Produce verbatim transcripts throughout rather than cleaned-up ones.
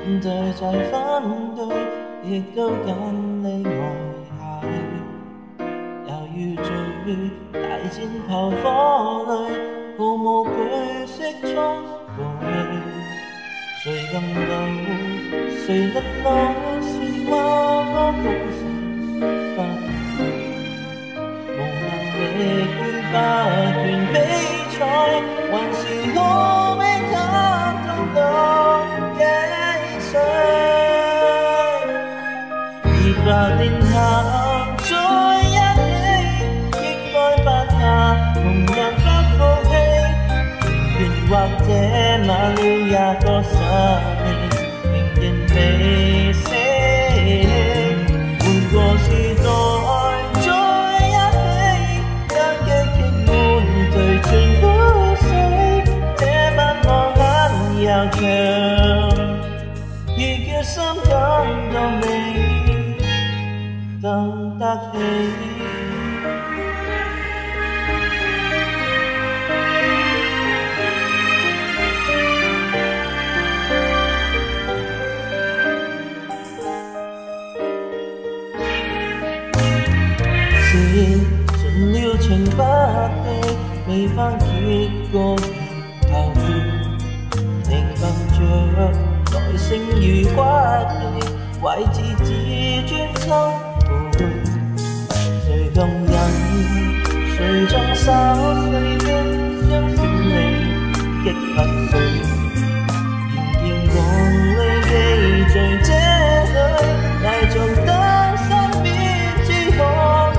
面對再反對，亦都揀你愛下去。猶如醉大戰炮火裏，毫無懼色衝過去。誰更老，誰能老？説話我共誰不對？無能力於不斷比賽，還是可比他更多幾歲？二百年後再一起，應該不怕同人不服氣。或者晚了也多十年，仍然未死。換個時代再一起，將激情換對全苦水。這不望眼悠長，如決心感到你等得起。盡了情不地，未翻結個後悔，凝憑着耐性如骨氣，為自自尊心負累。誰更忍？誰縱手碎的雙小你擊不碎？仍然共你記在這裏，賴從當身邊只可。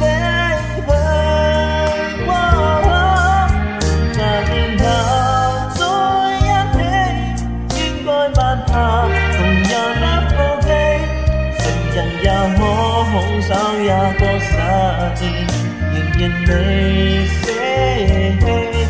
空手也過十年，仍然未死。